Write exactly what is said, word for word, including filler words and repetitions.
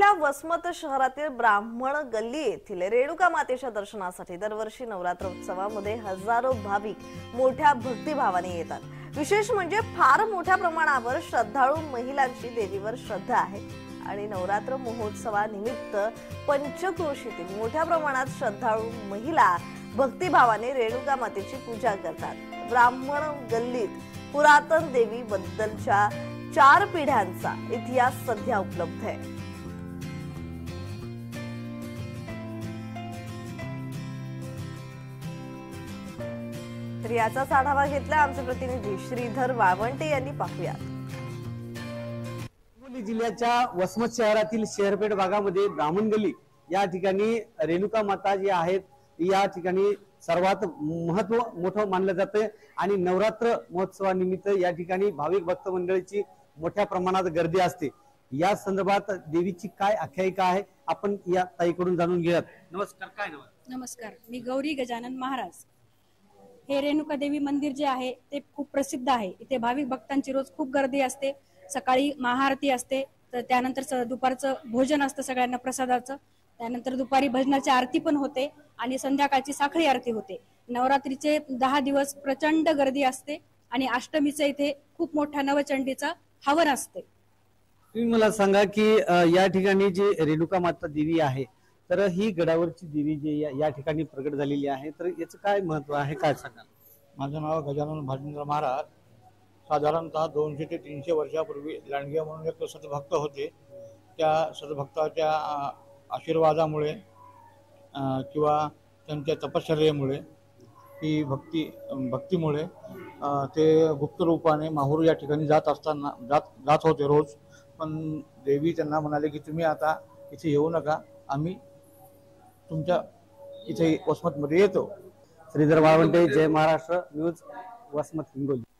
जिल्ह्यातल्या वसमत शहरातील ब्राह्मण गल्ली येथील रेणुका मातेच्या दर्शनासाठी दरवर्षी नवरात्र उत्सवामध्ये हजारो भाविक मोठ्या भक्तिभावाने येतात। विशेष म्हणजे फार मोठ्या प्रमाणावर श्रद्धाळू महिलांची देवीवर श्रद्धा आहे आणि नवरात्र महोत्सवानिमित्त पंचक्रोशीतील मोठ्या प्रमाणात श्रद्धाळू महिला भक्तिभावाने रेणुका मातेची पूजा करतात। ब्राह्मण गल्लीत पुरातन देवी बद्दलच्या चार पिढ्यांचा इतिहास सध्या उपलब्ध आहे। तर याचाच आढावा घेतला आमचे प्रतिनिधी श्रीधर वाळवंटे यांनी। पाहूया। हिंगोली जिल्ह्याच्या वसमत शहरातील शहरपेठ भागामध्ये ब्राह्मण गल्ली या ठिकाणी रेणुका माता जी आहेत या ठिकाणी सर्वात महत्व मोठं मानलं जातं आणि नवरात्र महोत्सवानिमित्त या ठिकाणी भाविक भक्त मंडळीची मोठ्या प्रमाणात गर्दी असते। या संदर्भात देवीची काय आख्यायिका आहे आपण या ताईकडून जाणून घेऊयात। नमस्कार, काय नाव? नमस्कार, मी गौरी गजानन महाराज। हे रेणुका देवी मंदिर जे आहे ते खूप प्रसिद्ध आहे। इथे भाविक भक्तांची रोज खूप गर्दी असते। सकाळी महाआरती असते, तर त्यानंतर दुपारचं भोजन असतं सगळ्यांना प्रसादाचं, त्यानंतर दुपारी भजनाची आरती पण होते आणि संध्याकाळची साखळी आरती होते। नवरात्रीचे दहा दिवस प्रचंड गर्दी असते आणि अष्टमीचे इथे खूप मोठा नवचंडीचा हवन असते। तुम्ही मला सांगा की या ठिकाणी जी रेणुका माता देवी आहे तर ही गडावरची देवी जी या ठिकाणी प्रगट झालेली आहे, तर याचं काय महत्व आहे, काय सांगाल? माझं नाव गजानन भाजेंद्र महाराज। साधारणतः दोनशे ते तीनशे वर्षापूर्वी लांडगे म्हणून एक सद्भक्त होते। त्या सद्भक्ताच्या आशीर्वादामुळे किंवा त्यांच्या तपश्चर्येमुळे ही भक्ती भक्तीमुळे ते गुप्त रूपाने माहूर या ठिकाणी जात असताना जात जात होते रोज। पण देवी त्यांना म्हणाले की तुम्ही आता इथे येऊ नका, आम्ही तुमच्या इथे वसमतमध्ये येतो। श्रीधर वाळवंटे, जय महाराष्ट्र न्यूज, वसमत हिंगोली।